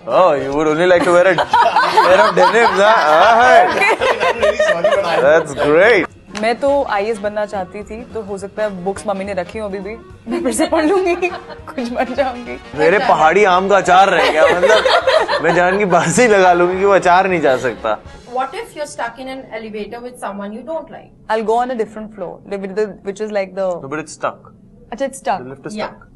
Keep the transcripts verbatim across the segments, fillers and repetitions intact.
Oh, you would only like to wear a pair of denims, huh? That's great. मैं तो आई A S बनना चाहती थी, तो हो सकता है बुक्स मम्मी ने रखी हो अभी भी, मैं फिर से पढ़ लूंगी, कुछ बन जाऊंगी। मेरे पहाड़ी आम का अचार रह गया, मतलब मैं जान की बात ही लगा लूंगी कि वो अचार नहीं जा सकता। What if you're stuck in an elevator with someone you don't like? I'll go on a different floor, which is like the. No, but it's stuck. अच्छा, it's stuck. The lift is Yeah. stuck.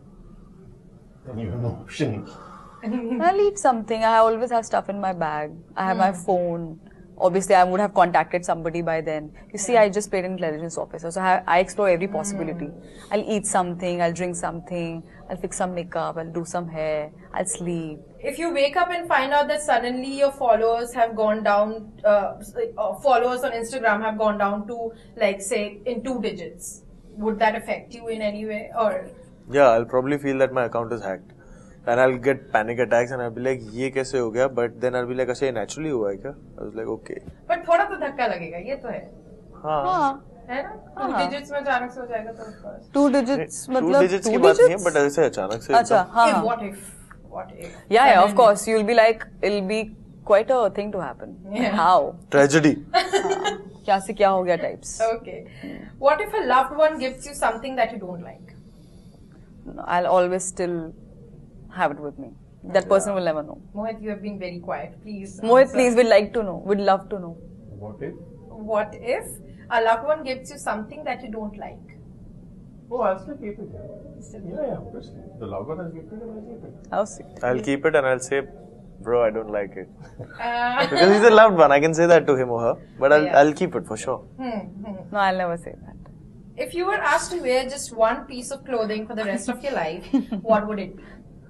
Then you have no option. I'll eat something. I always have stuff in my bag. I have mm. my phone. Obviously, I would have contacted somebody by then. You see, I just paid an intelligence officer, so I, I explore every possibility. Mm. I'll eat something. I'll drink something. I'll fix some makeup. I'll do some hair. I'll sleep. If you wake up and find out that suddenly your followers have gone down, uh, followers on Instagram have gone down to, like, say, in two digits, would that affect you in any way, or? Yeah, I'll probably feel that my account is hacked. And I'll get panic attacks and I'll be like, ये कैसे हो गया? But then I'll be like, अच्छा ये naturally हुआ है क्या? I was like, okay. But थोड़ा तो धक्का लगेगा, ये तो है। हाँ। है ना? Two digits में अचानक से हो जाएगा तो of course. Two digits मतलब two digits की बात नहीं है, but ऐसे अचानक से। अच्छा, हाँ। If what if? What if? Yeah, yeah, of course. You'll be like, it'll be quite a thing to happen. Yeah. How? Tragedy. क्या से क्या हो गया types. Okay. What if a loved one gives you something that you don't like? I'll always still have it with me. That person yeah. will never know. Mohit, you have been very quiet. Please. Mohit, please, we'd like to know. We'd love to know. What if? What if a loved one gives you something that you don't like? Oh, I'll still keep it. Yeah, yeah, yeah, obviously. The loved one has gifted it, I'll keep it. How sweet. I'll keep it and I'll say, bro, I don't like it. Uh, because he's a loved one. I can say that to him or her. But I'll, yeah. I'll keep it for sure. Hmm, hmm. No, I'll never say that. If you were asked to wear just one piece of clothing for the rest of your life, what would it be?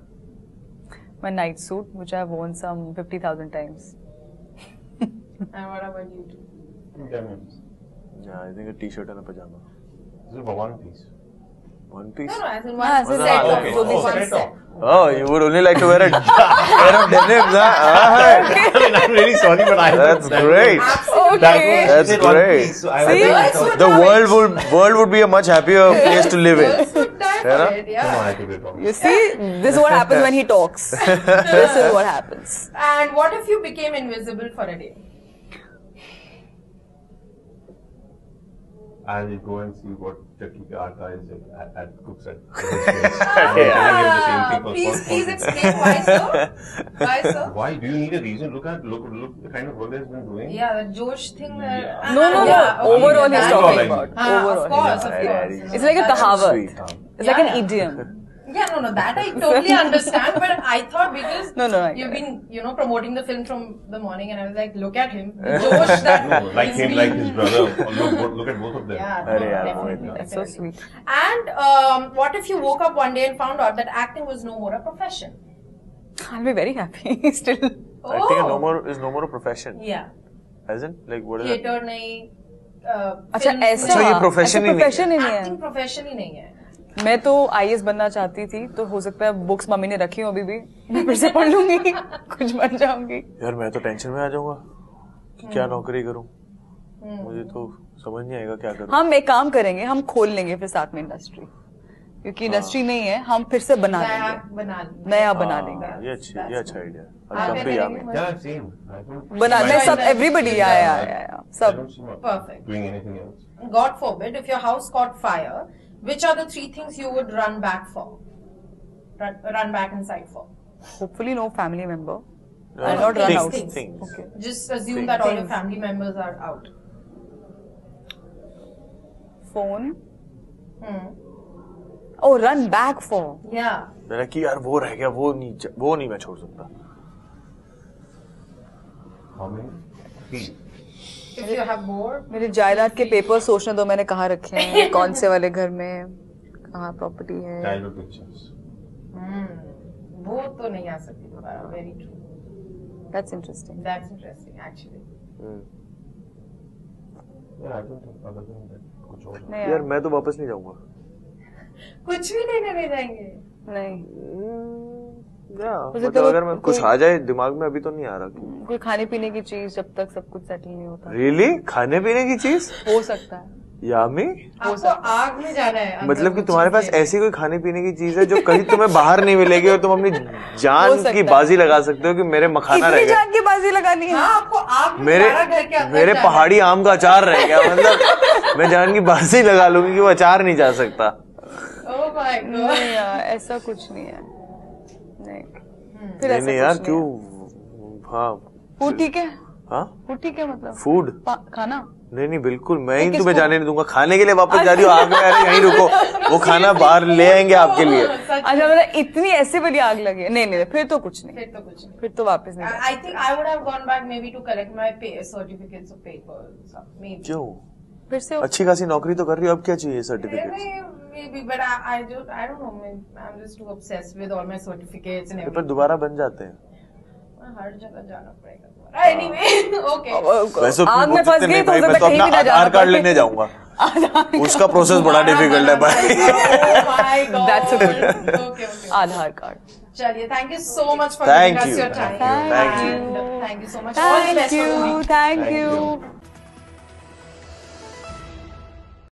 My night suit, which I've worn some fifty thousand times. And what about you two? Denims. Yeah, I think a t-shirt and a pajama. This is for one piece. One piece? No, no, as in one Ah, so set. set of- okay. so this Oh, one set set. off. Oh, you would only like to wear a pair of denims, huh? Ah, I'm really sorry, but I. That's great. Absolutely. Okay. That's It's one great. piece, so I See? I Girls thought- would The love world it. would world would be a much happier place to live in. Girls would die for Yeah, it, Come yeah. on, I took it wrong. You see, this is what happens when he talks. This is what happens. And what if you became invisible for a day? I'll go and see what Chucky Atta is at, at Cook's at. yeah. Please, please explain why so? Why so? Why do you need a reason? Look at look look the kind of work he's been doing. Yeah, the Josh thing. That, Yeah. uh, No, no, no. yeah, okay, Overall, he's that- talking like- about. Ah, Overall. of course, Yeah, of yeah, course. yeah. It's like a That's kahavat. Sweet. It's like Yeah, an yeah. idiom. Yeah, no, no, that I totally understand, but I thought because No, no, I you've get it. been, you know, promoting the film from the morning, and I was like, look at him, the Josh that No, like is him, being- like his brother. Look, look at both of them. Yeah, Arey, no, yeah, definitely, Mohit. That's so definitely. sweet. And um, what if you woke up one day and found out that acting was no more a profession? I'll be very happy still. I think a no more is no more a profession. Yeah. As in, like, what is it? Theatre नहीं, uh, अच्छा films ऐसा अच्छा, ये नहीं, profession ही नहीं है। Profession ही नहीं acting है। profession ही नहीं है. मैं तो आई ए एस बनना चाहती थी, तो हो सकता है बुक्स मम्मी ने रखी हो अभी भी, मैं फिर से पढ़ लूंगी, कुछ बन जाऊंगी। यार मैं तो टेंशन में आ जाऊंगा कि क्या नौकरी करूं। मुझे तो समझ नहीं आएगा क्या करूं। हम एक काम करेंगे, हम खोल लेंगे फिर साथ में इंडस्ट्री, क्योंकि इंडस्ट्री नहीं है, हम फिर से बना नया लेंगे, बना लेंगे. नया बना हाँ, लेंगे, ये अच्छी ये अच्छा आइडिया आप है। क्या भी यार करेंगे? Yeah, same. I don't. बना I ले don't- सब, एवरीबडी या या या I सब। don't see myself Perfect. doing anything else. God forbid, if your house caught fire, which are the three things you would run back for? Run, run back inside for? Hopefully no family member. No, I'll no, not run things, out. things, things. Okay. Just assume Things. that all your Things. family members are out. Phone. Hmm. Oh, run back for. Yeah. मेरा कि यार वो रह गया, वो नहीं वो नहीं मैं छोड़ सकता। How many? Three. If you have more. मेरे जायदाद के पेपर सोचने दो, मैंने कहाँ रखे हैं, कौन से वाले घर में, कहाँ प्रॉपर्टी है। Childhood pictures. Hmm. वो तो नहीं आ सकती दोबारा. Very true. That's interesting. That's interesting, actually. Yeah, I don't think other than that. कुछ और. नहीं यार मैं तो वापस नहीं जाऊंगा। कुछ भी नहीं लेने जाएंगे. नहीं, मतलब अगर मैं कुछ आ जाए दिमाग में, अभी तो नहीं आ रहा। कोई खाने पीने की चीज, जब तक सब कुछ सेटल नहीं होता। रियली? खाने पीने की चीज? हो सकता है। यामी आपको आग में जाना है अंदर मतलब कि वो तुम्हारे पास चीज़ें। ऐसी कोई खाने पीने की चीज है जो कहीं तुम्हें बाहर नहीं मिलेगी और तुम अपनी जान सकता की है। बाजी लगा सकते हो कि मेरे मखाना रह इतनी गया, जान की बाजी लगानी है? हाँ आपको आग में मेरे सारा घर के अंदर मेरे जाना है। पहाड़ी आम का अचार रह गया, मतलब मैं जान की बाजी लगा लूंगी कि वो अचार नहीं जा सकता। Oh my God. नहीं यार, ऐसा कुछ नहीं है। नहीं फिर नहीं ऐसा नहीं यार कुछ क्यों, नहीं है। हाँ फूड ठीक है, हाँ फूड ठीक है मतलब फूड पा- खाना नहीं नहीं बिल्कुल, मैं ही किसको? तुम्हें जाने नहीं दूंगा। खाने के लिए वापस जा रही हो आग में, अरे यहीं रुको, वो खाना बाहर ले आएंगे आपके लिए। अच्छा मतलब इतनी ऐसे वाली आग लगी है? नहीं नहीं फिर तो कुछ नहीं, फिर तो कुछ नहीं। फिर तो वापस नहीं। I think I would have gone back maybe to collect my pay certificates of papers. Maybe. क्यों? फिर से अच्छी खासी नौकरी तो कर रही हो, अब क्या चाहिए certificate? Maybe, maybe, but I, I just, I don't know. man, I'm just too obsessed with all my certificates and पर everything. दोबारा बन जाते हैं। हर जगह जाना पड़ेगा। Anyway, okay. वैसे आग में फंस गई तो भाई, हो मैं सकता तो है अपना कहीं भी ना आधार जाना कार्ड पड़े। लेने जाऊंगा, उसका प्रोसेस बड़ा डिफिकल्ट है भाई। Oh my God. That's a good one. Okay, okay. Aadhaar card. चलिए, thank you so much for Thank giving us you. your time. Thank you. And thank you so much. All the Thank best for you, movie. thank Thank you. you.